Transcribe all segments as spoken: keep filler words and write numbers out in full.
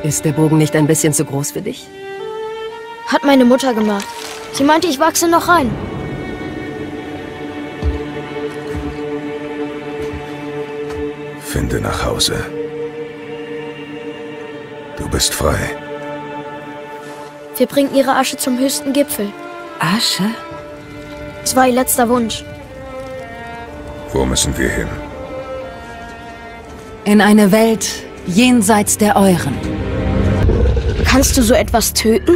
Ist der Bogen nicht ein bisschen zu groß für dich? Hat meine Mutter gemacht. Sie meinte, ich wachse noch rein. Finde nach Hause. Du bist frei. Wir bringen ihre Asche zum höchsten Gipfel. Asche? Es war ihr letzter Wunsch. Wo müssen wir hin? In eine Welt jenseits der euren. Kannst du so etwas töten?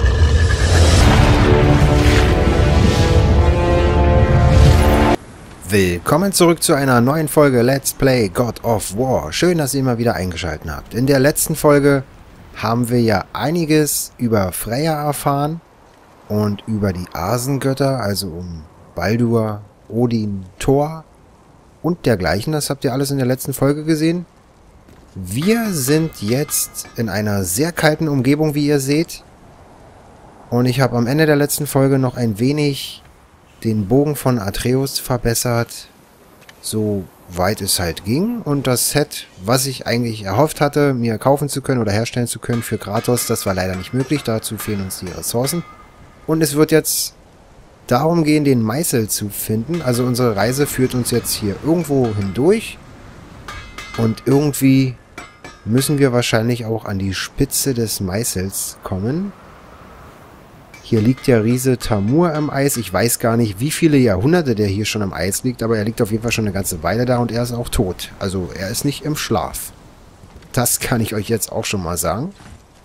Willkommen zurück zu einer neuen Folge Let's Play God of War. Schön, dass ihr mal wieder eingeschaltet habt. In der letzten Folge haben wir ja einiges über Freya erfahren und über die Asengötter, also um Baldur, Odin, Thor und dergleichen. Das habt ihr alles in der letzten Folge gesehen. Wir sind jetzt in einer sehr kalten Umgebung, wie ihr seht. Und ich habe am Ende der letzten Folge noch ein wenig den Bogen von Atreus verbessert, so weit es halt ging. Und das Set, was ich eigentlich erhofft hatte, mir kaufen zu können oder herstellen zu können für Kratos, das war leider nicht möglich. Dazu fehlen uns die Ressourcen. Und es wird jetzt darum gehen, den Meißel zu finden. Also unsere Reise führt uns jetzt hier irgendwo hindurch. Und irgendwie müssen wir wahrscheinlich auch an die Spitze des Meißels kommen. Hier liegt der Riese Tamur im Eis. Ich weiß gar nicht, wie viele Jahrhunderte der hier schon im Eis liegt, aber er liegt auf jeden Fall schon eine ganze Weile da und er ist auch tot. Also er ist nicht im Schlaf. Das kann ich euch jetzt auch schon mal sagen.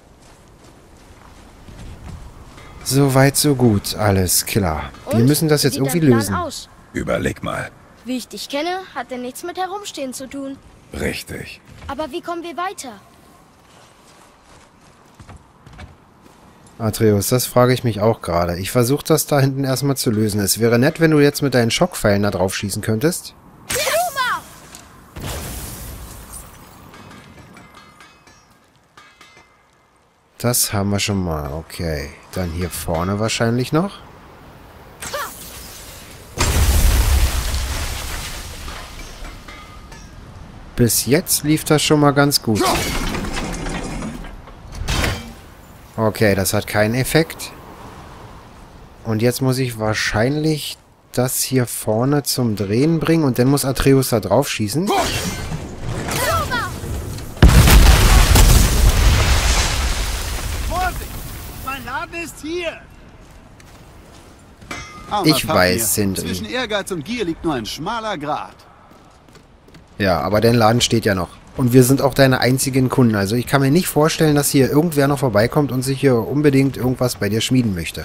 Soweit, so gut. Alles klar. Wir müssen das jetzt irgendwie lösen. Aus? Überleg mal. Wie ich dich kenne, hat er nichts mit Herumstehen zu tun. Richtig. Aber wie kommen wir weiter? Atreus, das frage ich mich auch gerade. Ich versuche das da hinten erstmal zu lösen. Es wäre nett, wenn du jetzt mit deinen Schockpfeilen da drauf schießen könntest. Das haben wir schon mal. Okay. Dann hier vorne wahrscheinlich noch. Bis jetzt lief das schon mal ganz gut. Okay, das hat keinen Effekt. Und jetzt muss ich wahrscheinlich das hier vorne zum Drehen bringen und dann muss Atreus da drauf schießen. Vorsicht! Mein Laden ist hier! Armer Ich Papier. weiß, Sindri. Zwischen Ehrgeiz und Gier liegt nur ein schmaler Grat. Ja, aber dein Laden steht ja noch. Und wir sind auch deine einzigen Kunden. Also ich kann mir nicht vorstellen, dass hier irgendwer noch vorbeikommt und sich hier unbedingt irgendwas bei dir schmieden möchte.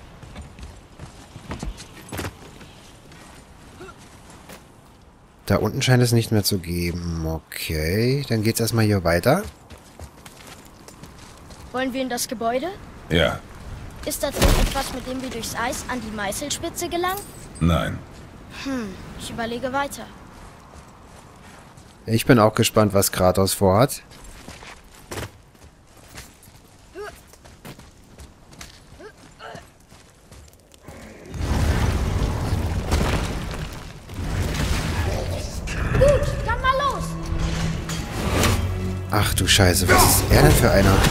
Da unten scheint es nicht mehr zu geben. Okay, dann geht's erstmal hier weiter. Wollen wir in das Gebäude? Ja. Ist da drin etwas, mit dem wir durchs Eis an die Meißelspitze gelangen? Nein. Hm, ich überlege weiter. Ich bin auch gespannt, was Kratos vorhat. Gut, dann mal los! Ach du Scheiße, was ist er denn für einer?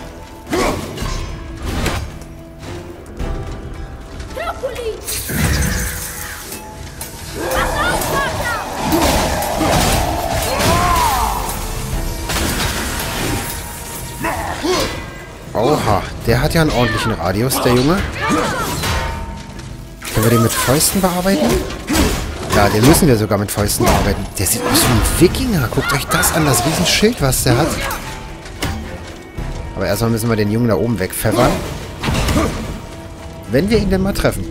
Oha, der hat ja einen ordentlichen Radius, der Junge. Können wir den mit Fäusten bearbeiten? Ja, den müssen wir sogar mit Fäusten bearbeiten. Der sieht aus wie ein Wikinger. Guckt euch das an, das Riesenschild, was der hat. Aber erstmal müssen wir den Jungen da oben wegpfeffern. Wenn wir ihn denn mal treffen.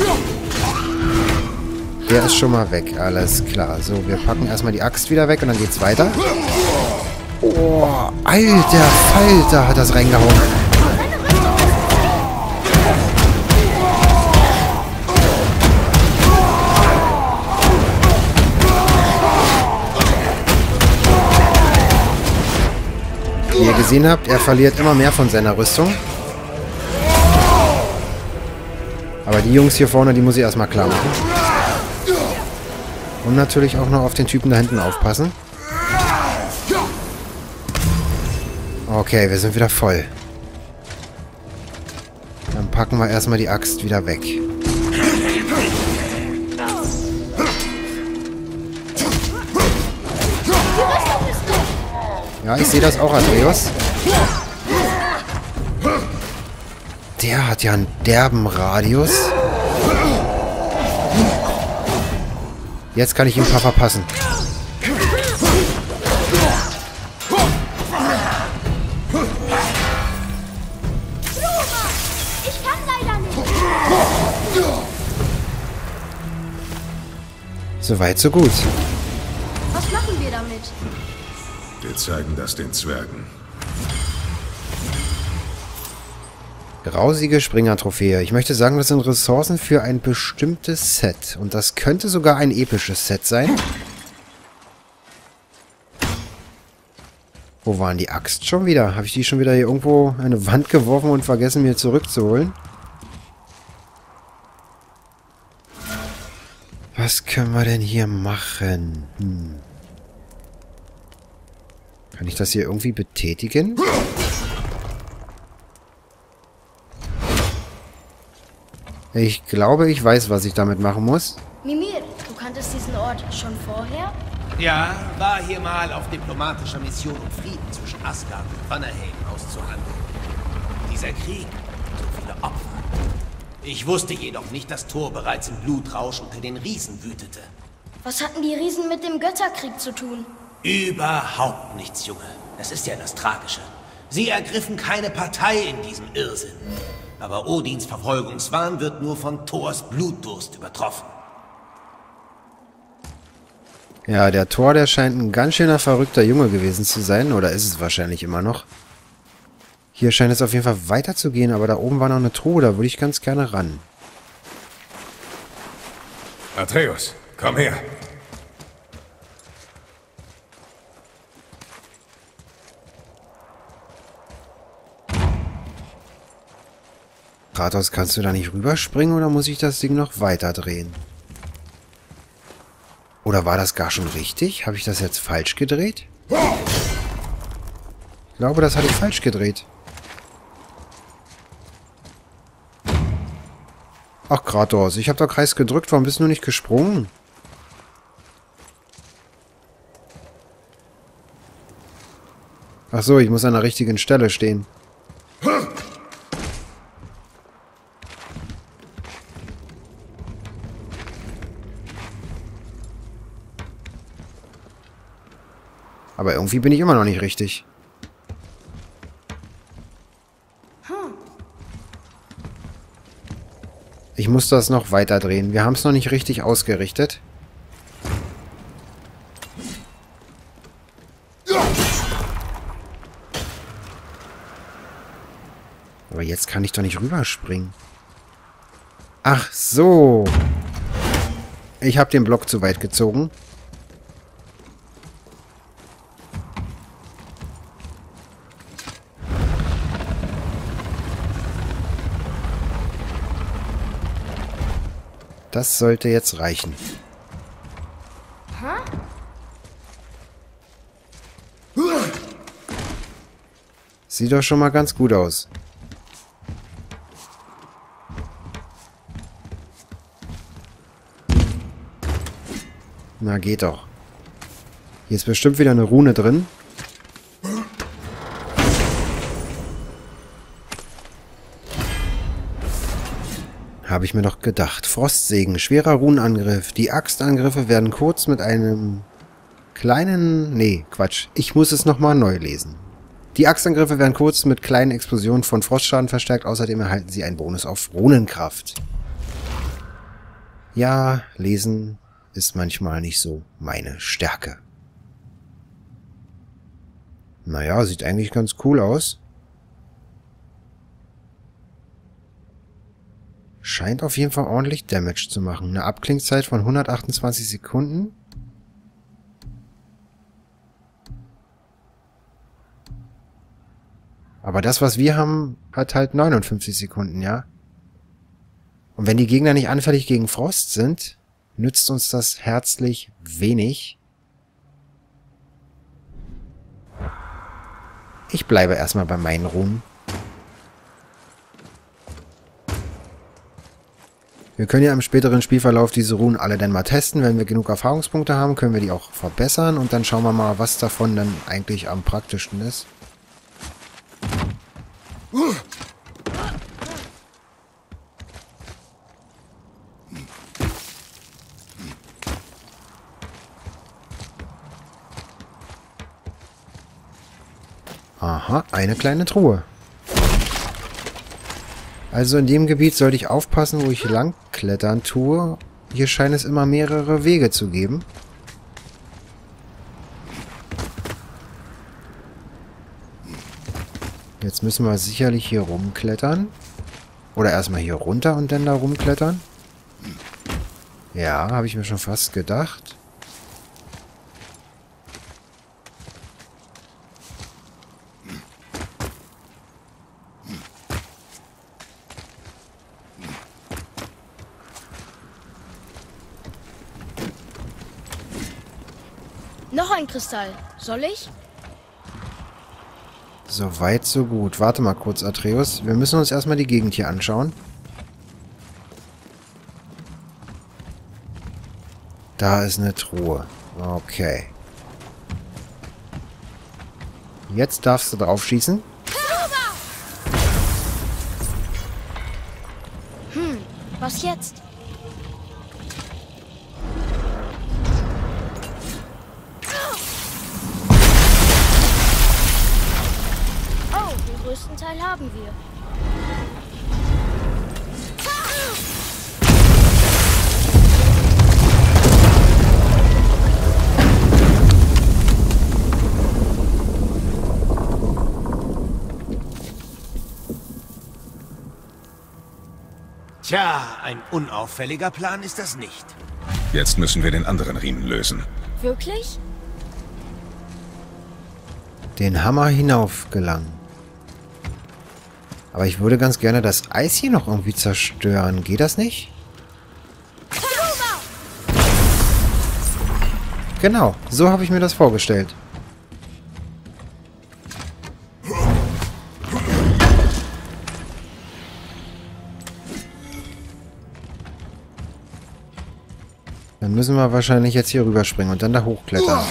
Der ist schon mal weg, alles klar. So, wir packen erstmal die Axt wieder weg und dann geht's weiter. Oh, alter Falter, hat das reingehauen. Wie ihr gesehen habt, er verliert immer mehr von seiner Rüstung. Aber die Jungs hier vorne, die muss ich erstmal klar machen. Und natürlich auch noch auf den Typen da hinten aufpassen. Okay, wir sind wieder voll. Dann packen wir erstmal die Axt wieder weg. Ja, ich sehe das auch, Atreus. Der hat ja einen derben Radius. Jetzt kann ich ihm ein paar verpassen. Ich kann leider nicht. Soweit, so gut. Was machen wir damit? Wir zeigen das den Zwergen. Grausige Springer-Trophäe. Ich möchte sagen, das sind Ressourcen für ein bestimmtes Set. Und das könnte sogar ein episches Set sein. Wo waren die Axt schon wieder? Habe ich die schon wieder hier irgendwo an eine Wand geworfen und vergessen, mir zurückzuholen? Was können wir denn hier machen? Hm. Kann ich das hier irgendwie betätigen? Ich glaube, ich weiß, was ich damit machen muss. Mimir, du kanntest diesen Ort schon vorher? Ja, war hier mal auf diplomatischer Mission, um Frieden zwischen Asgard und Vanaheim auszuhandeln. Dieser Krieg, so viele Opfer. Ich wusste jedoch nicht, dass Thor bereits im Blutrausch unter den Riesen wütete. Was hatten die Riesen mit dem Götterkrieg zu tun? Überhaupt nichts, Junge. Das ist ja das Tragische. Sie ergriffen keine Partei in diesem Irrsinn. Aber Odins Verfolgungswahn wird nur von Thors Blutdurst übertroffen. Ja, der Thor, der scheint ein ganz schöner verrückter Junge gewesen zu sein. Oder ist es wahrscheinlich immer noch. Hier scheint es auf jeden Fall weiterzugehen, aber da oben war noch eine Truhe, da würde ich ganz gerne ran. Atreus, komm her. Kratos, kannst du da nicht rüberspringen oder muss ich das Ding noch weiter drehen? Oder war das gar schon richtig? Habe ich das jetzt falsch gedreht? Ich glaube, das hatte ich falsch gedreht. Ach, Kratos, ich habe doch Kreis gedrückt. Warum bist du nicht gesprungen? Ach so, ich muss an der richtigen Stelle stehen. Aber irgendwie bin ich immer noch nicht richtig. Ich muss das noch weiter drehen. Wir haben es noch nicht richtig ausgerichtet. Aber jetzt kann ich doch nicht rüberspringen. Ach so. Ich habe den Block zu weit gezogen. Das sollte jetzt reichen. Sieht doch schon mal ganz gut aus. Na, geht doch. Hier ist bestimmt wieder eine Rune drin. Habe ich mir doch gedacht. Frostsegen, schwerer Runenangriff. Die Axtangriffe werden kurz mit einem kleinen... Nee, Quatsch. Ich muss es nochmal neu lesen. Die Axtangriffe werden kurz mit kleinen Explosionen von Frostschaden verstärkt. Außerdem erhalten sie einen Bonus auf Runenkraft. Ja, lesen ist manchmal nicht so meine Stärke. Naja, sieht eigentlich ganz cool aus. Scheint auf jeden Fall ordentlich Damage zu machen. Eine Abklingzeit von hundertachtundzwanzig Sekunden. Aber das, was wir haben, hat halt neunundfünfzig Sekunden, ja? Und wenn die Gegner nicht anfällig gegen Frost sind, nützt uns das herzlich wenig. Ich bleibe erstmal bei meinen Runen. Wir können ja im späteren Spielverlauf diese Runen alle dann mal testen. Wenn wir genug Erfahrungspunkte haben, können wir die auch verbessern. Und dann schauen wir mal, was davon dann eigentlich am praktischsten ist. Aha, eine kleine Truhe. Also in dem Gebiet sollte ich aufpassen, wo ich lang klettern tue. Hier scheint es immer mehrere Wege zu geben. Jetzt müssen wir sicherlich hier rumklettern. Oder erstmal hier runter und dann da rumklettern. Ja, habe ich mir schon fast gedacht. Noch ein Kristall. Soll ich? So weit, so gut. Warte mal kurz, Atreus. Wir müssen uns erstmal die Gegend hier anschauen. Da ist eine Truhe. Okay. Jetzt darfst du drauf schießen. Hm, was jetzt? Den größten Teil haben wir. Tja, ein unauffälliger Plan ist das nicht. Jetzt müssen wir den anderen Riemen lösen. Wirklich? Den Hammer hinauf gelangen. Aber ich würde ganz gerne das Eis hier noch irgendwie zerstören. Geht das nicht? Genau, so habe ich mir das vorgestellt. Dann müssen wir wahrscheinlich jetzt hier rüberspringen und dann da hochklettern.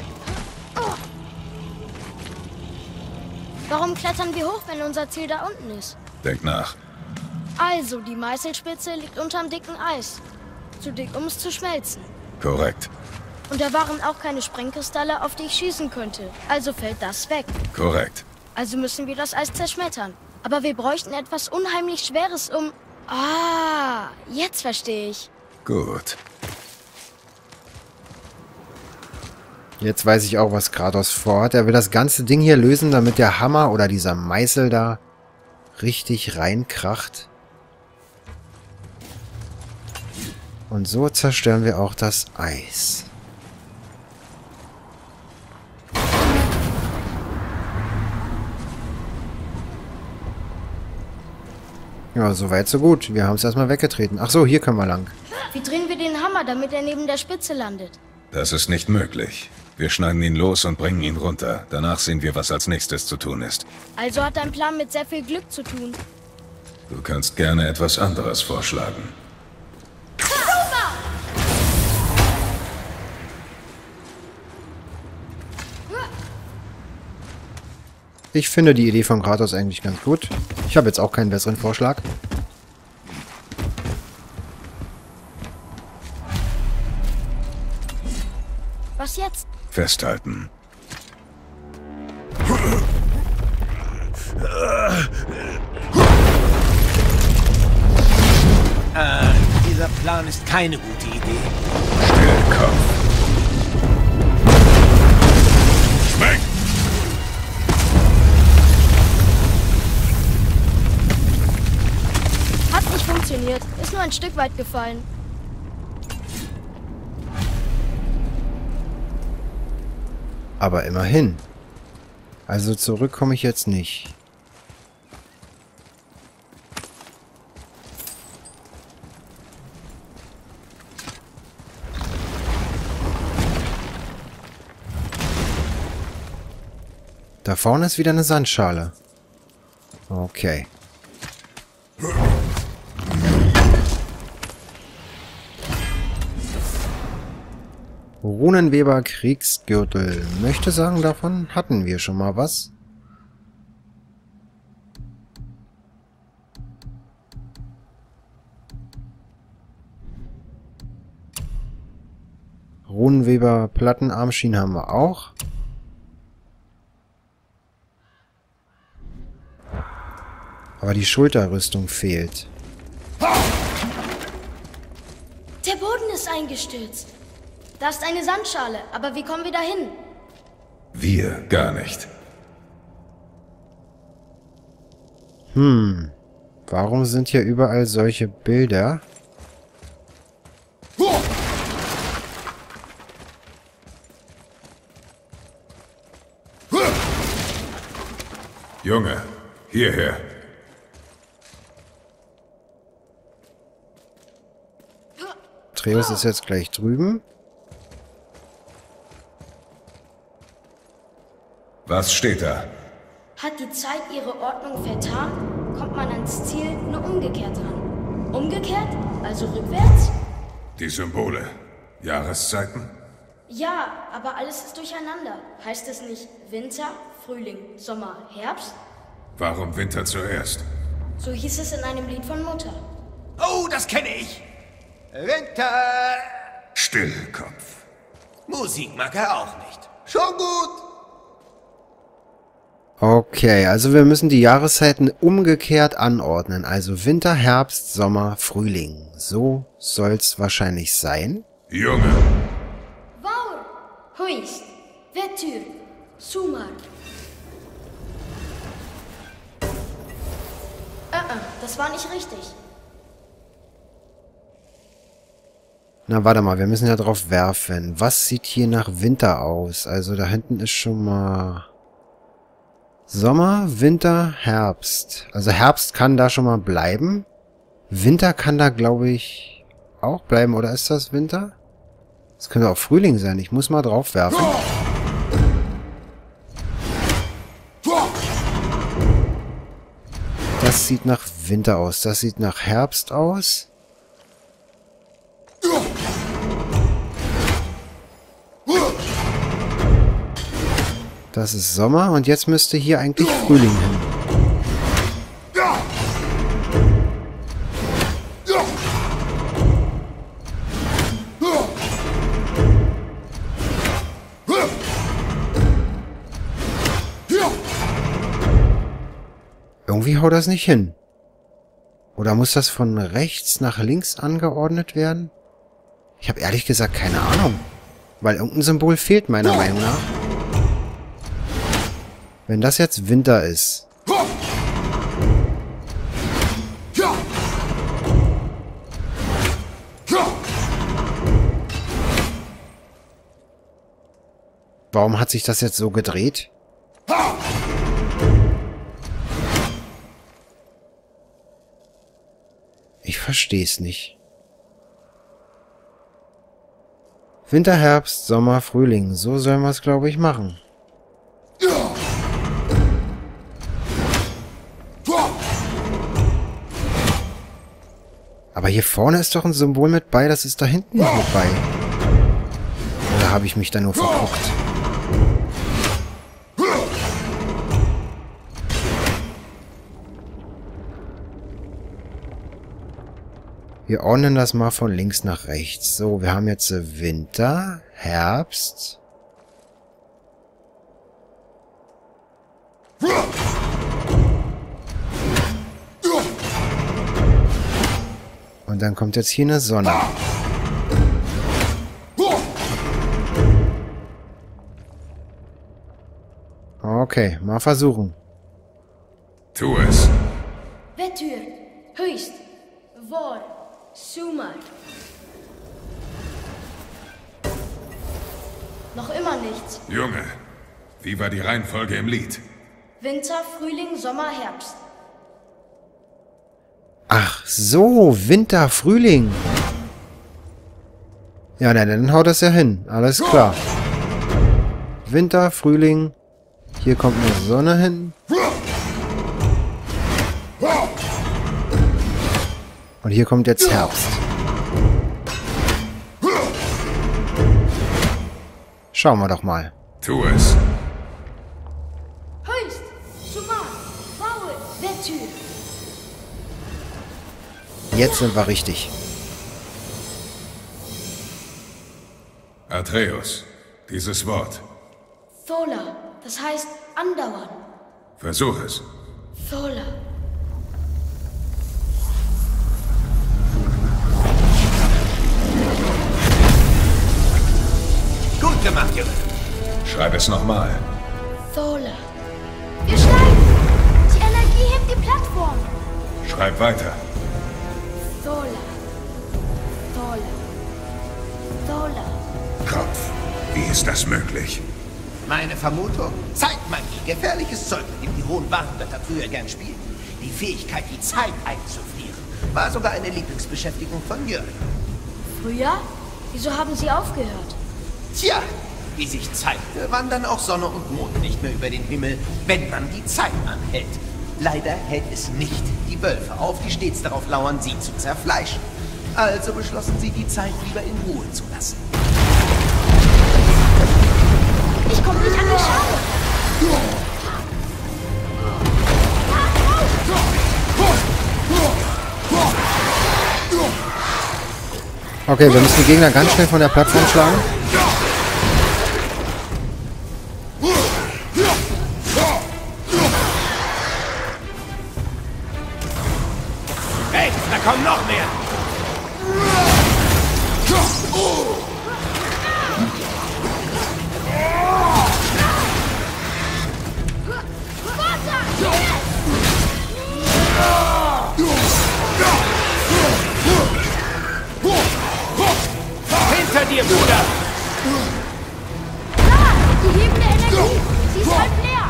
Warum klettern wir hoch, wenn unser Ziel da unten ist? Denk nach. Also, die Meißelspitze liegt unterm dicken Eis. Zu dick, um es zu schmelzen. Korrekt. Und da waren auch keine Sprengkristalle, auf die ich schießen könnte. Also fällt das weg. Korrekt. Also müssen wir das Eis zerschmettern. Aber wir bräuchten etwas unheimlich Schweres, um... Ah, jetzt verstehe ich. Gut. Jetzt weiß ich auch, was Kratos vorhat. Er will das ganze Ding hier lösen, damit der Hammer oder dieser Meißel da richtig reinkracht. Und so zerstören wir auch das Eis. Ja, soweit so gut. Wir haben es erstmal weggetreten. Ach so, hier können wir lang. Wie drehen wir den Hammer, damit er neben der Spitze landet? Das ist nicht möglich. Wir schneiden ihn los und bringen ihn runter. Danach sehen wir, was als nächstes zu tun ist. Also hat dein Plan mit sehr viel Glück zu tun. Du kannst gerne etwas anderes vorschlagen. Ich finde die Idee von Kratos eigentlich ganz gut. Ich habe jetzt auch keinen besseren Vorschlag. Was jetzt? Festhalten. Äh, dieser Plan ist keine gute Idee. Still, Kopf. Schmeck! Hat nicht funktioniert. Ist nur ein Stück weit gefallen. Aber immerhin. Also zurück komme ich jetzt nicht. Da vorne ist wieder eine Sandschale. Okay. Runenweber Kriegsgürtel. Möchte sagen, davon hatten wir schon mal was. Runenweber Plattenarmschienen haben wir auch. Aber die Schulterrüstung fehlt. Der Boden ist eingestürzt. Da ist eine Sandschale, aber wie kommen wir da hin? Wir gar nicht. Hm. Warum sind hier überall solche Bilder? Junge, hierher. Atreus ist jetzt gleich drüben. Was steht da? Hat die Zeit ihre Ordnung vertan, kommt man ans Ziel nur umgekehrt ran. Umgekehrt? Also rückwärts? Die Symbole. Jahreszeiten? Ja, aber alles ist durcheinander. Heißt es nicht Winter, Frühling, Sommer, Herbst? Warum Winter zuerst? So hieß es in einem Lied von Mutter. Oh, das kenne ich. Winter. Still, Kopf. Musik mag er auch nicht. Schon gut. Okay, also wir müssen die Jahreszeiten umgekehrt anordnen. Also Winter, Herbst, Sommer, Frühling. So soll's wahrscheinlich sein. Junge. Vaur, Huist, Vetur, Sumar. Äh, äh, das war nicht richtig. Na, warte mal, wir müssen ja drauf werfen. Was sieht hier nach Winter aus? Also da hinten ist schon mal Sommer, Winter, Herbst. Also Herbst kann da schon mal bleiben. Winter kann da, glaube ich, auch bleiben. Oder ist das Winter? Das könnte auch Frühling sein. Ich muss mal drauf werfen. Das sieht nach Winter aus. Das sieht nach Herbst aus. Das ist Sommer und jetzt müsste hier eigentlich Frühling hin. Irgendwie haut das nicht hin. Oder muss das von rechts nach links angeordnet werden? Ich habe ehrlich gesagt keine Ahnung. Weil irgendein Symbol fehlt meiner Meinung nach. Wenn das jetzt Winter ist. Warum hat sich das jetzt so gedreht? Ich verstehe es nicht. Winter, Herbst, Sommer, Frühling. So sollen wir es, glaube ich, machen. Aber hier vorne ist doch ein Symbol mit bei, das ist da hinten nicht mit bei. Oder habe ich mich da nur verguckt? Wir ordnen das mal von links nach rechts. So, wir haben jetzt Winter, Herbst. Und dann kommt jetzt hier eine Sonne. Okay, mal versuchen. Tu es. Vetur, Huist, Vor, Sumar. Noch immer nichts. Junge, wie war die Reihenfolge im Lied? Winter, Frühling, Sommer, Herbst. Ach so, Winter, Frühling. Ja, nein, dann haut das ja hin. Alles klar. Winter, Frühling. Hier kommt eine Sonne hin. Und hier kommt jetzt Herbst. Schauen wir doch mal. Tu es. Höchst, Suman, Maul, Vetü. Jetzt sind wir richtig. Atreus, dieses Wort. Thola, das heißt andauern. Versuch es. Thola. Gut gemacht, Junge. Schreib es nochmal. Thola. Wir steigen! Die Energie hebt die Plattform. Schreib weiter. Thola. Thola. Thola. Kopf, wie ist das möglich? Meine Vermutung? Zeitmagie, gefährliches Zeug, mit dem die hohen Warngötter früher gern spielten. Die Fähigkeit, die Zeit einzufrieren, war sogar eine Lieblingsbeschäftigung von Jörg. Früher? Wieso haben Sie aufgehört? Tja, wie sich zeigte, wandern auch Sonne und Mond nicht mehr über den Himmel, wenn man die Zeit anhält. Leider hält es nicht die Wölfe auf, die stets darauf lauern, sie zu zerfleischen. Also beschlossen sie, die Zeit lieber in Ruhe zu lassen. Ich komme nicht an die Schale. Okay, wir müssen die Gegner ganz schnell von der Plattform schlagen. Hey, da kommen noch mehr! Hinter dir, Bruder! Da! Die hebende Energie! Sie ist halb leer!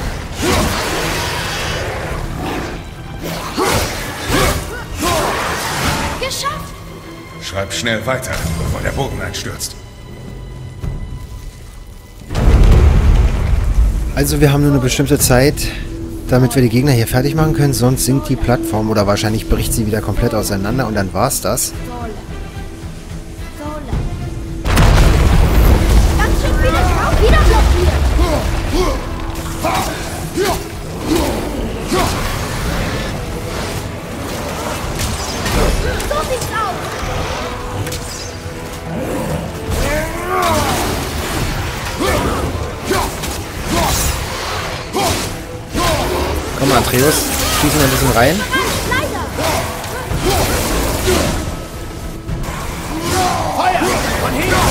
Geschafft! Schreib schnell weiter, bevor der Bogen einstürzt. Also wir haben nur eine bestimmte Zeit, damit wir die Gegner hier fertig machen können, sonst sinkt die Plattform oder wahrscheinlich bricht sie wieder komplett auseinander und dann war's das. Thola. Thola. Ganz schön viele Traum wieder blockiert! So sieht's aus! Komm mal, Atreus, schießen wir ein bisschen rein. Leider! Feuer! Von hinten!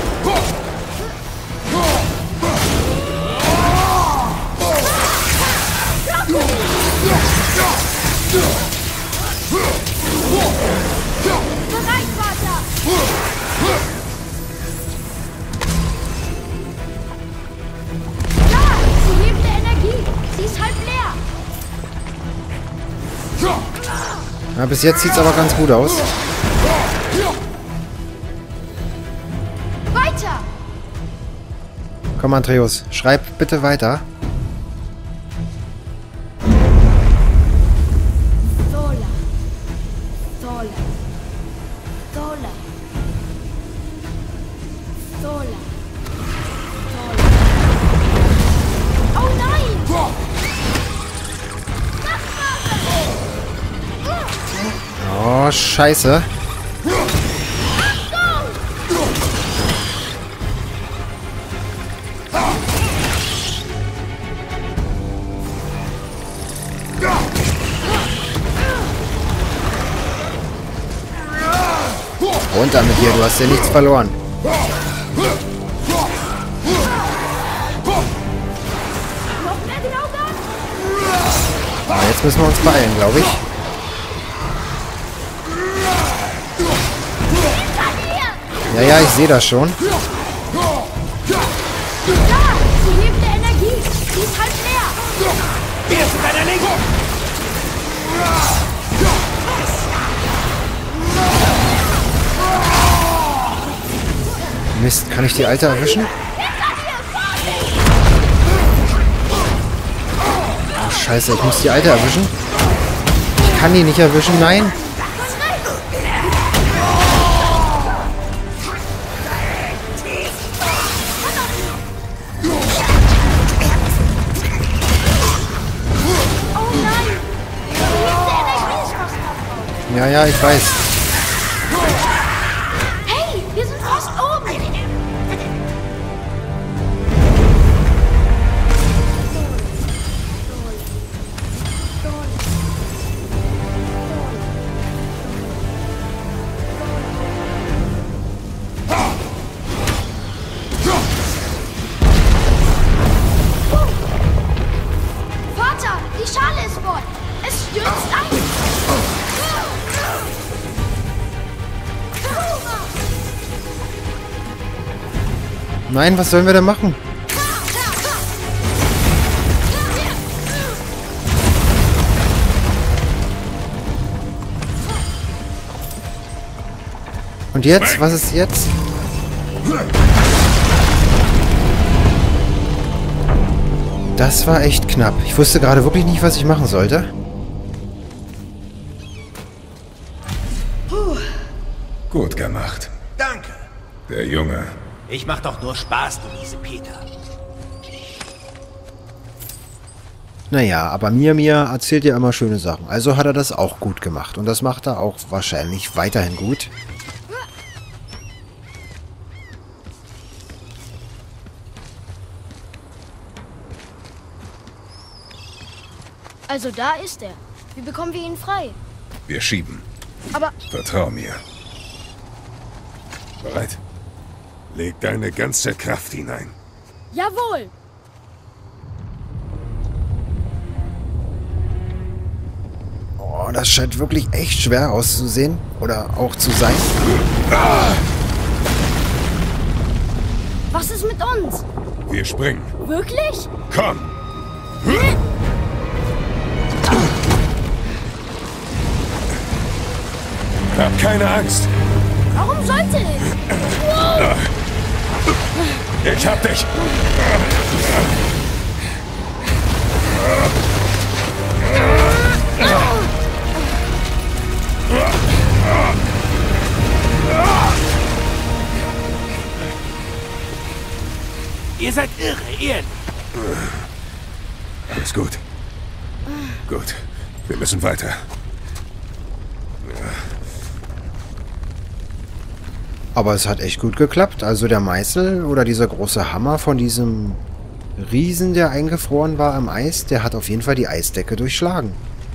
Bereit, Vater! Da! Die hebende Energie! Sie ist halb leer! Ja, bis jetzt sieht's aber ganz gut aus. Weiter! Komm, Atreus, schreib bitte weiter. Thola. Thola. Thola. Thola. Thola. Oh nein! Oh, scheiße. Runter mit dir, du hast ja nichts verloren. Aber jetzt müssen wir uns beeilen, glaube ich. Ja, ja, ich sehe das schon. Da! Die hebende Energie! Die ist halb leer! Wer ist in deiner Linken? Mist, kann ich die Alte erwischen? scheiße, ich muss die Alte erwischen. Ich kann die nicht erwischen, nein. Ja, ja, ich weiß. Hey, wir sind fast oben. Vater, die Schale ist voll. Es stürzt ein. Nein, was sollen wir denn machen? Und jetzt? Was ist jetzt? Das war echt knapp. Ich wusste gerade wirklich nicht, was ich machen sollte. Gut gemacht. Danke. Der Junge. Ich mach doch nur Spaß, du miese Peter. Naja, aber Mia Mia erzählt ja immer schöne Sachen. Also hat er das auch gut gemacht. Und das macht er auch wahrscheinlich weiterhin gut. Also da ist er. Wie bekommen wir ihn frei? Wir schieben. Aber Vertrau mir. Bereit? Leg deine ganze Kraft hinein. jawohl. Oh, das scheint wirklich echt schwer auszusehen. Oder auch zu sein. Was ist mit uns? Wir springen. Wirklich? Komm! Hab keine Angst. Warum sollte ich? Ich hab dich. Ihr seid irre, ehrlich. Alles gut. Gut. Wir müssen weiter. Aber es hat echt gut geklappt. Also der Meißel oder dieser große Hammer von diesem Riesen, der eingefroren war am Eis, der hat auf jeden Fall die Eisdecke durchschlagen.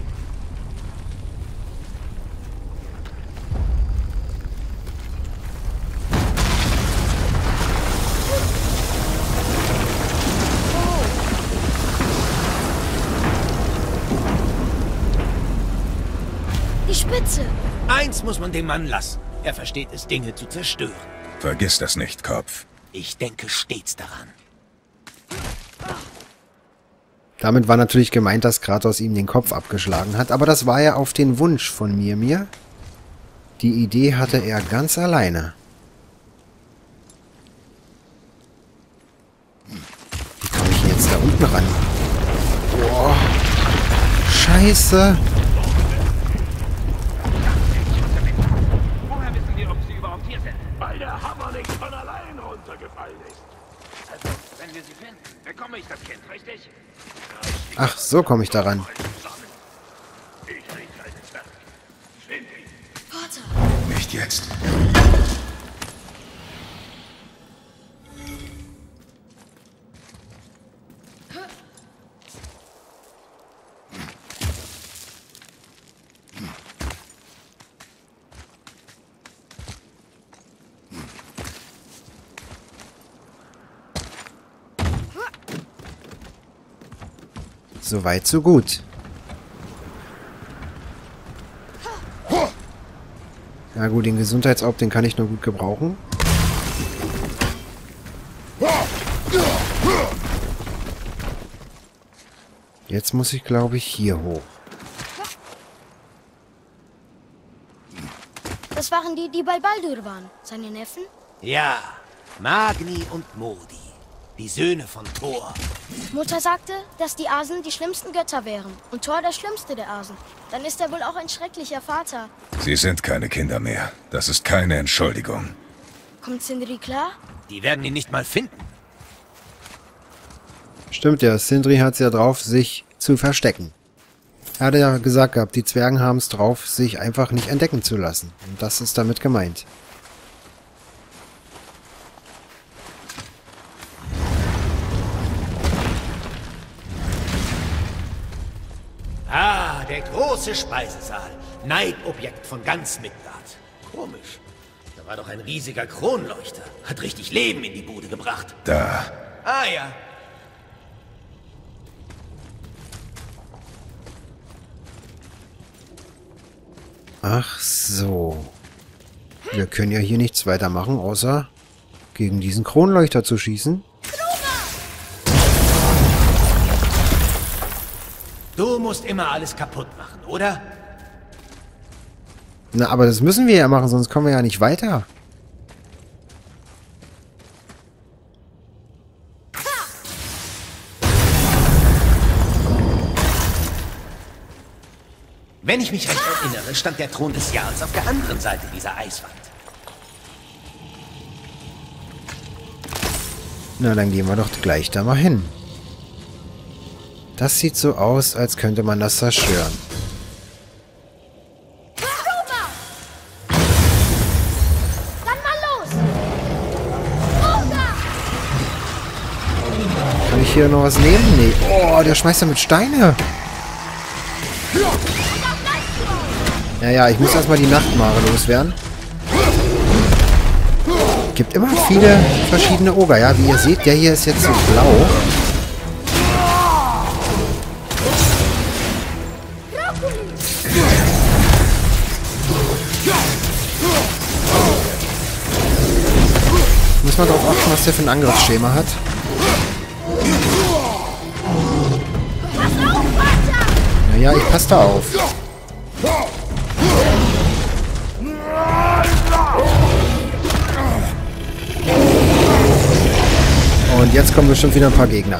Die Spitze. Eins muss man dem Mann lassen. Er versteht es, Dinge zu zerstören. Vergiss das nicht, Kopf. Ich denke stets daran. Damit war natürlich gemeint, dass Kratos ihm den Kopf abgeschlagen hat, aber das war ja auf den Wunsch von Mia Mia. Die Idee hatte er ganz alleine. Wie komme ich denn jetzt da unten ran? Boah. Scheiße. Woher wissen wir, ob sie überhaupt hier sind? Weil der Hammer nicht von allein runtergefallen ist. Also, wenn wir sie finden, bekomme ich das Kind, richtig? Ach, so komme ich da ran. Ich rede seines Werk. Find ihn. Vater. Nicht jetzt. So weit, so gut. Ja gut, den Gesundheitsaub, den kann ich nur gut gebrauchen. Jetzt muss ich, glaube ich, hier hoch. Das waren die, die bei Baldur waren. Seine Neffen? Ja, Magni und Modi. Die Söhne von Thor. Mutter sagte, dass die Asen die schlimmsten Götter wären und Thor der schlimmste der Asen. Dann ist er wohl auch ein schrecklicher Vater. Sie sind keine Kinder mehr. Das ist keine Entschuldigung. Kommt Sindri klar? Die werden ihn nicht mal finden. Stimmt ja, Sindri hat es ja drauf, sich zu verstecken. Er hatte ja gesagt gehabt, die Zwergen haben es drauf, sich einfach nicht entdecken zu lassen. Und das ist damit gemeint. Ah, der große Speisesaal. Neidobjekt von ganz Midgard. Komisch. Da war doch ein riesiger Kronleuchter. Hat richtig Leben in die Bude gebracht. Da. Ah ja. Ach so. Wir können ja hier nichts weiter machen, außer gegen diesen Kronleuchter zu schießen. Du musst immer alles kaputt machen, oder? Na, aber das müssen wir ja machen, sonst kommen wir ja nicht weiter. Wenn ich mich recht erinnere, stand der Thron des Jarls auf der anderen Seite dieser Eiswand. Na, dann gehen wir doch gleich da mal hin. Das sieht so aus, als könnte man das zerstören. Dann mal los! Runter! Kann ich hier noch was nehmen? Nee. Oh, der schmeißt ja mit Steine. Naja, ich muss erstmal die Nachtmare loswerden. Gibt immer viele verschiedene Oger. Ja, wie ihr seht, der hier ist jetzt so blau. Muss man darauf achten, was der für ein Angriffsschema hat. Naja, ich passe da auf. Und jetzt kommen bestimmt wieder ein paar Gegner.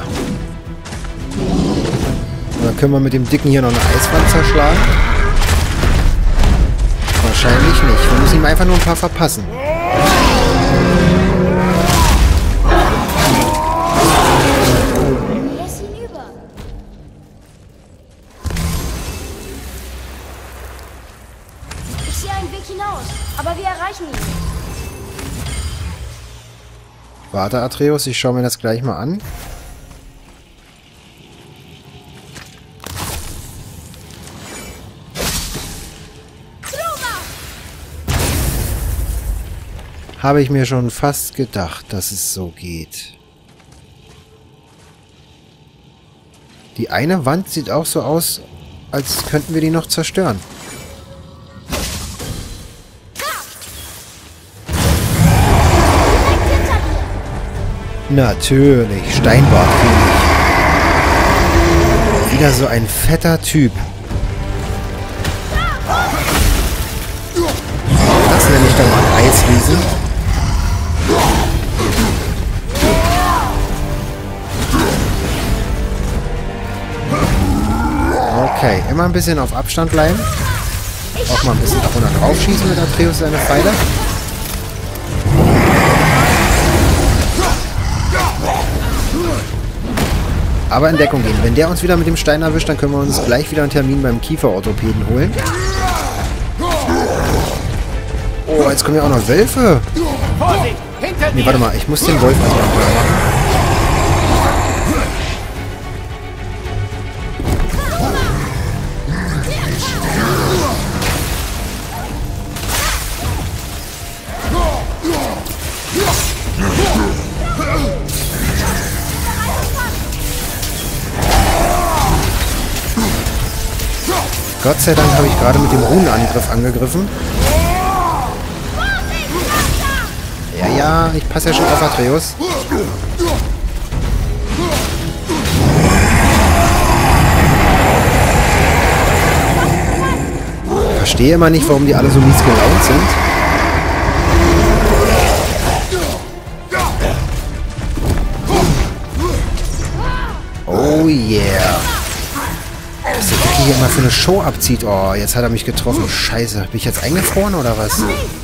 Und dann können wir mit dem Dicken hier noch eine Eiswand zerschlagen. Wahrscheinlich nicht. Wir müssen ihm einfach nur ein paar verpassen. Lass ihn über. Ich sehe einen Weg hinaus, aber wir erreichen ihn. Warte, Atreus, ich schaue mir das gleich mal an. Habe ich mir schon fast gedacht, dass es so geht. Die eine Wand sieht auch so aus, als könnten wir die noch zerstören. Natürlich, Steinbartkönig. Wieder so ein fetter Typ. Das nenne ich dann mal Eisriesen. Okay, immer ein bisschen auf Abstand bleiben. Auch mal ein bisschen davon drauf schießen mit Atreus seine Pfeile. Aber in Deckung gehen. Wenn der uns wieder mit dem Stein erwischt, dann können wir uns gleich wieder einen Termin beim Kieferorthopäden holen. Oh, jetzt kommen ja auch noch Wölfe. Nee, warte mal. Ich muss den Wolf erstmal machen. Gott sei Dank habe ich gerade mit dem Runenangriff angegriffen. Ja, ja, ich passe ja schon auf Atreus. Ich verstehe immer nicht, warum die alle so mies gelaunt sind. Oh yeah. Was der Jackie hier immer für eine Show abzieht. Oh, jetzt hat er mich getroffen. Scheiße. Bin ich jetzt eingefroren oder was?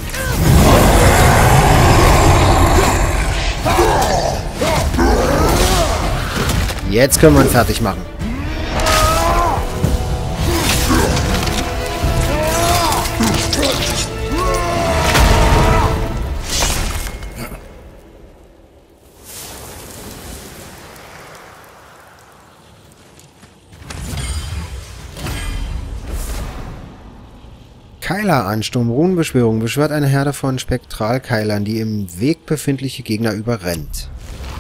Jetzt können wir ihn fertig machen. Keiler-Ansturm. Runenbeschwörung. Beschwört eine Herde von Spektralkeilern, die im Weg befindliche Gegner überrennt.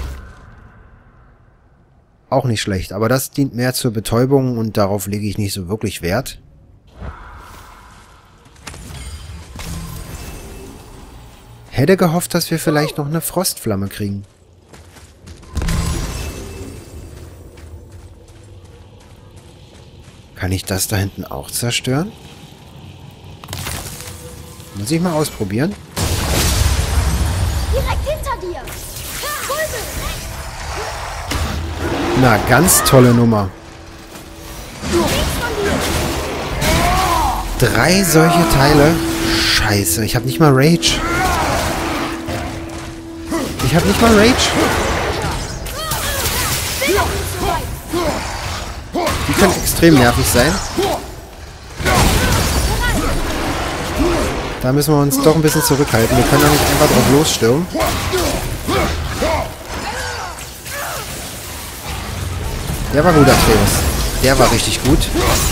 Auch nicht schlecht, aber das dient mehr zur Betäubung und darauf lege ich nicht so wirklich Wert. Hätte gehofft, dass wir vielleicht noch eine Frostflamme kriegen. Kann ich das da hinten auch zerstören? Muss ich mal ausprobieren. Direkt hinter dir. Na, ganz tolle Nummer. Drei solche Teile. Scheiße, ich habe nicht mal Rage. Ich habe nicht mal Rage. Die können extrem nervig sein. Da müssen wir uns doch ein bisschen zurückhalten. Wir können da nicht einfach drauf losstürmen. Der war gut, Atreus. Der war richtig gut.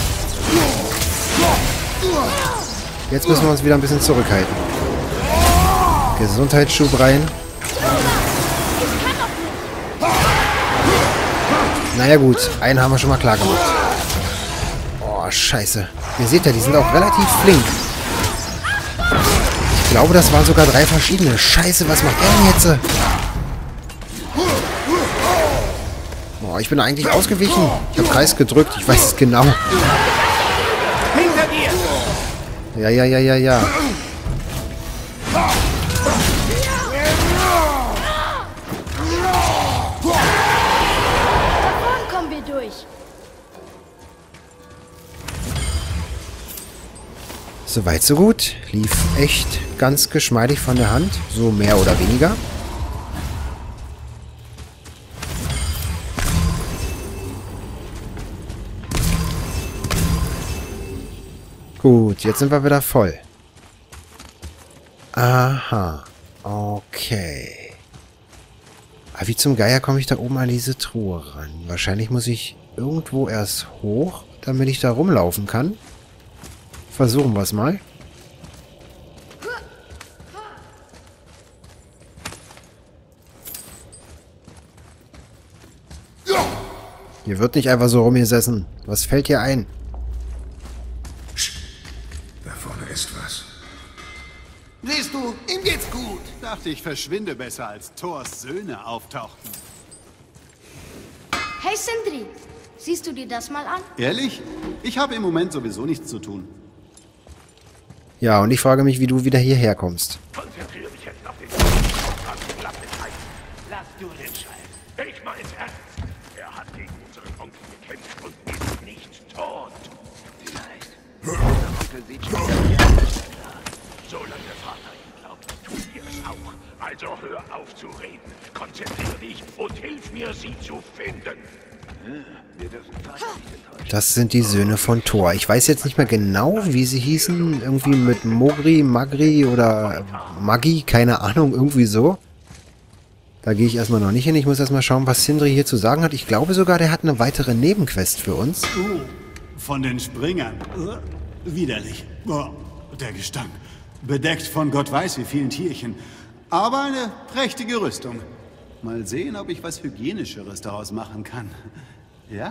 Jetzt müssen wir uns wieder ein bisschen zurückhalten. Gesundheitsschub rein. Naja gut, einen haben wir schon mal klar gemacht. Oh, scheiße. Ihr seht ja, die sind auch relativ flink. Ich glaube, das waren sogar drei verschiedene. Scheiße, was macht er denn jetzt? Oh, ich bin eigentlich ausgewichen. Ich habe Kreis gedrückt, ich weiß es genau. Ja, ja, ja, ja, ja. Davon kommen wir durch. Soweit, so gut. Lief echt ganz geschmeidig von der Hand. So mehr oder weniger. Gut, jetzt sind wir wieder voll. Aha. Okay. Aber wie zum Geier komme ich da oben an diese Truhe ran? Wahrscheinlich muss ich irgendwo erst hoch, damit ich da rumlaufen kann. Versuchen wir es mal. Hier wird nicht einfach so rumgesessen. Was fällt hier ein? Da vorne ist was. Siehst du, ihm geht's gut. Dachte, ich verschwinde besser, als Thors Söhne auftauchten. Hey Sindri, siehst du dir das mal an? Ehrlich? Ich habe im Moment sowieso nichts zu tun. Ja, und ich frage mich, wie du wieder hierher kommst. Konzentriere dich jetzt auf den Lass du den Scheiß. Ich mein's ernst. Er hat gegen unseren Onkel gekämpft und ist nicht tot. Vielleicht. Unser Onkel sieht schon wieder. Solange Vater ihn glaubt, tun wir es auch. Also hör auf zu reden. Konzentriere dich und hilf mir, sie zu finden. Wir dürfen fast nicht enttäuschen. Das sind die Söhne von Thor. Ich weiß jetzt nicht mehr genau, wie sie hießen. Irgendwie mit Mogri, Magri oder Magi, keine Ahnung, irgendwie so. Da gehe ich erstmal noch nicht hin. Ich muss erstmal schauen, was Sindri hier zu sagen hat. Ich glaube sogar, der hat eine weitere Nebenquest für uns. Uh, von den Springern. Uh, widerlich. Oh, der Gestank. Bedeckt von Gott weiß wie vielen Tierchen. Aber eine prächtige Rüstung. Mal sehen, ob ich was Hygienischeres daraus machen kann. Ja?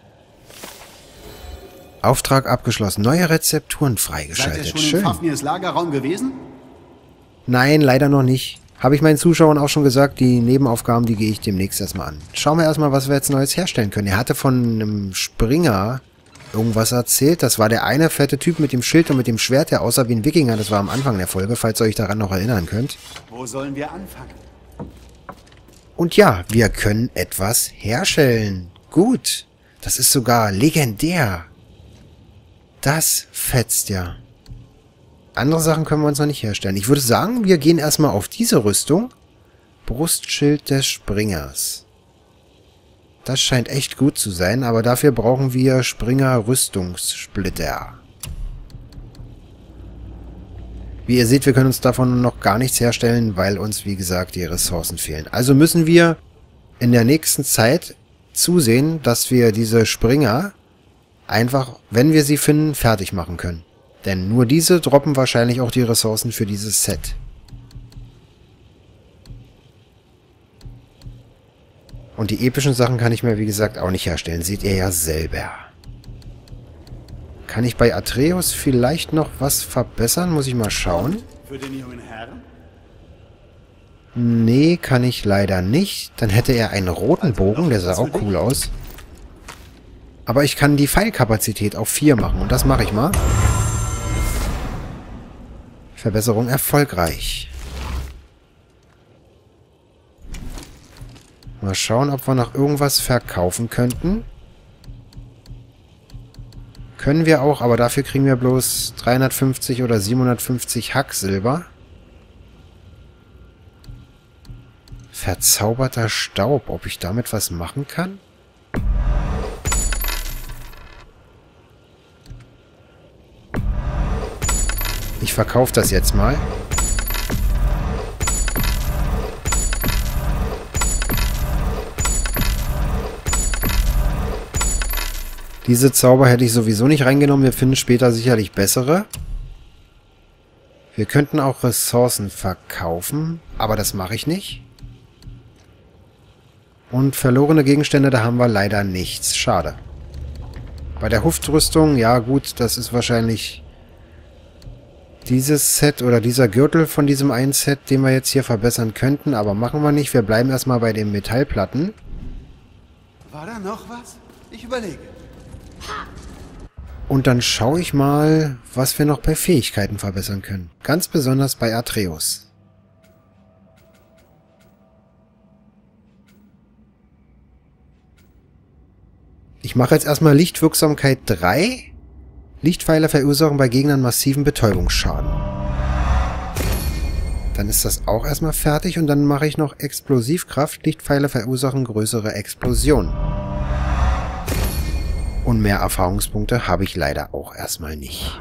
Auftrag abgeschlossen. Neue Rezepturen Seid ihr freigeschaltet. schon Schön. im Fafnirs Lagerraum gewesen? Nein, leider noch nicht. Habe ich meinen Zuschauern auch schon gesagt, die Nebenaufgaben, die gehe ich demnächst erstmal an. Schauen wir erstmal, was wir jetzt Neues herstellen können. Er hatte von einem Springer irgendwas erzählt. Das war der eine fette Typ mit dem Schild und mit dem Schwert, der aussah wie ein Wikinger. Das war am Anfang der Folge, falls ihr euch daran noch erinnern könnt. Wo sollen wir anfangen? Und ja, wir können etwas herstellen. gut. Das ist sogar legendär. Das fetzt ja. Andere Sachen können wir uns noch nicht herstellen. Ich würde sagen, wir gehen erstmal auf diese Rüstung. Brustschild des Springers. Das scheint echt gut zu sein, aber dafür brauchen wir Springer-Rüstungssplitter. Wie ihr seht, wir können uns davon noch gar nichts herstellen, weil uns, wie gesagt, die Ressourcen fehlen. Also müssen wir in der nächsten Zeit zusehen, dass wir diese Springer einfach, wenn wir sie finden, fertig machen können. Denn nur diese droppen wahrscheinlich auch die Ressourcen für dieses Set. Und die epischen Sachen kann ich mir, wie gesagt, auch nicht herstellen. Seht ihr ja selber. Kann ich bei Atreus vielleicht noch was verbessern? Muss ich mal schauen. Für den jungen Herrn? Nee, kann ich leider nicht. Dann hätte er einen roten Bogen, der sah auch cool aus. Aber ich kann die Pfeilkapazität auf vier machen. Und das mache ich mal. Verbesserung erfolgreich. Mal schauen, ob wir noch irgendwas verkaufen könnten. Können wir auch, aber dafür kriegen wir bloß dreihundertfünfzig oder siebenhundertfünfzig Hacksilber. Verzauberter Staub, ob ich damit was machen kann? Ich verkaufe das jetzt mal. Diese Zauber hätte ich sowieso nicht reingenommen. Wir finden später sicherlich bessere. Wir könnten auch Ressourcen verkaufen, aber das mache ich nicht. Und verlorene Gegenstände, da haben wir leider nichts. Schade. Bei der Huftrüstung, ja gut, das ist wahrscheinlich dieses Set oder dieser Gürtel von diesem einen Set, den wir jetzt hier verbessern könnten, aber machen wir nicht. Wir bleiben erstmal bei den Metallplatten. War da noch was? Ich überlege. Und dann schaue ich mal, was wir noch bei Fähigkeiten verbessern können. Ganz besonders bei Atreus. Ich mache jetzt erstmal Lichtwirksamkeit drei. Lichtpfeile verursachen bei Gegnern massiven Betäubungsschaden. Dann ist das auch erstmal fertig und dann mache ich noch Explosivkraft. Lichtpfeile verursachen größere Explosionen. Und mehr Erfahrungspunkte habe ich leider auch erstmal nicht.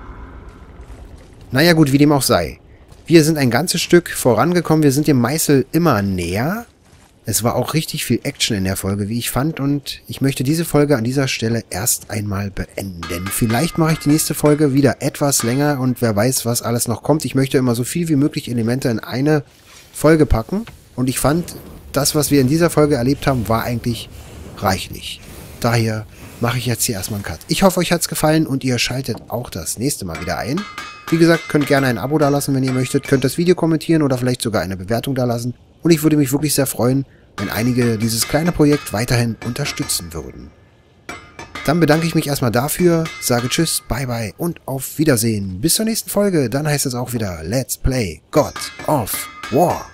Naja gut, wie dem auch sei. Wir sind ein ganzes Stück vorangekommen. Wir sind dem Meißel immer näher. Es war auch richtig viel Action in der Folge, wie ich fand. Und ich möchte diese Folge an dieser Stelle erst einmal beenden. Vielleicht mache ich die nächste Folge wieder etwas länger und wer weiß, was alles noch kommt. Ich möchte immer so viel wie möglich Elemente in eine Folge packen. Und ich fand, das, was wir in dieser Folge erlebt haben, war eigentlich reichlich. Daher mache ich jetzt hier erstmal einen Cut. Ich hoffe, euch hat es gefallen und ihr schaltet auch das nächste Mal wieder ein. Wie gesagt, könnt gerne ein Abo dalassen, wenn ihr möchtet. Könnt das Video kommentieren oder vielleicht sogar eine Bewertung dalassen. Und ich würde mich wirklich sehr freuen, wenn einige dieses kleine Projekt weiterhin unterstützen würden. Dann bedanke ich mich erstmal dafür, sage Tschüss, Bye Bye und auf Wiedersehen. Bis zur nächsten Folge, dann heißt es auch wieder Let's Play God of War.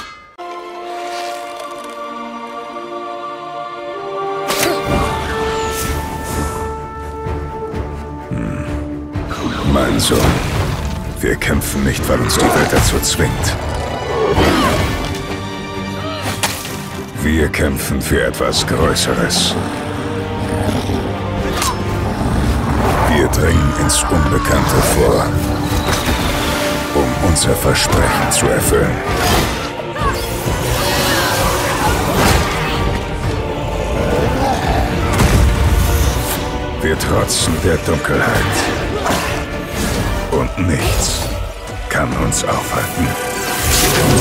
Mein Sohn, wir kämpfen nicht, weil uns die Welt dazu zwingt. Wir kämpfen für etwas Größeres. Wir dringen ins Unbekannte vor, um unser Versprechen zu erfüllen. Wir trotzen der Dunkelheit. Und nichts kann uns aufhalten.